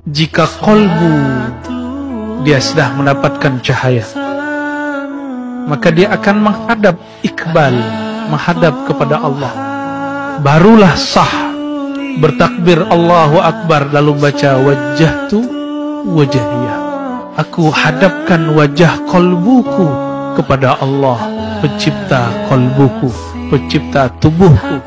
jika kolbu dia sudah mendapatkan cahaya, maka dia akan menghadap ikbal, menghadap kepada Allah. Barulah sah bertakbir Allahu Akbar, lalu baca wajjahtu wajhiyah. Aku hadapkan wajah kolbuku kepada Allah, pencipta kolbuku, pencipta tubuhku.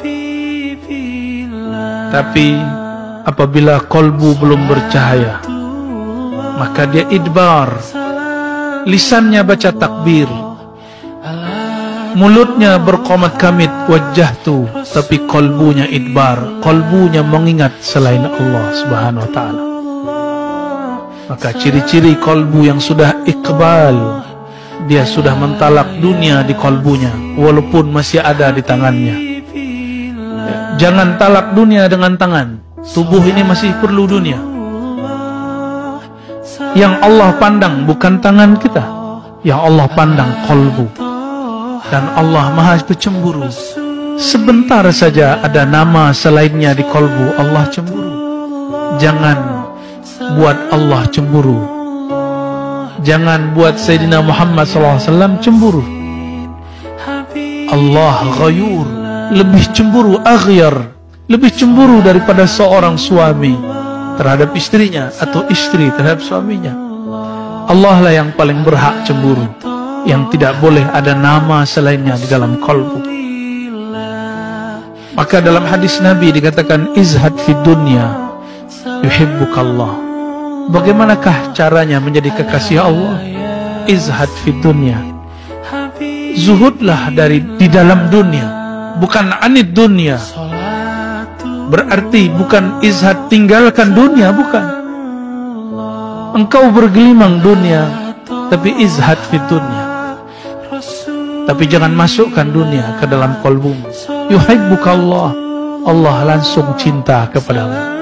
Tapi apabila kolbu belum bercahaya, maka dia idbar. Lisannya baca takbir, mulutnya berqomat kamit wajjahtu, tapi kolbunya idbar, kolbunya mengingat selain Allah Subhanahu wa ta'ala. Maka ciri-ciri kolbu yang sudah iqbal, dia sudah mentalak dunia di kolbunya walaupun masih ada di tangannya. Jangan talak dunia dengan tangan. Tubuh ini masih perlu dunia. Yang Allah pandang bukan tangan kita, yang Allah pandang kolbu. Dan Allah maha pencemburu. Sebentar saja ada nama selainnya di kolbu, Allah cemburu. Jangan buat Allah cemburu. Jangan buat Sayyidina Muhammad SAW cemburu. Allah ghayur, lebih cemburu, aghyar, lebih cemburu daripada seorang suami terhadap istrinya atau istri terhadap suaminya. Allah lah yang paling berhak cemburu, yang tidak boleh ada nama selainnya di dalam kalbu. Maka dalam hadis Nabi dikatakan izhad fid dunya yuhibbukallah. Bagaimanakah caranya menjadi kekasih Allah? Izhad fid dunya, zuhudlah di dalam dunia, bukan anid dunia. Berarti bukan izhad tinggalkan dunia, bukan. Engkau bergelimang dunia, tapi izhad fid dunya. Tapi jangan masukkan dunia ke dalam kalbumu. Yuhibbukallah, Allah langsung cinta kepadamu.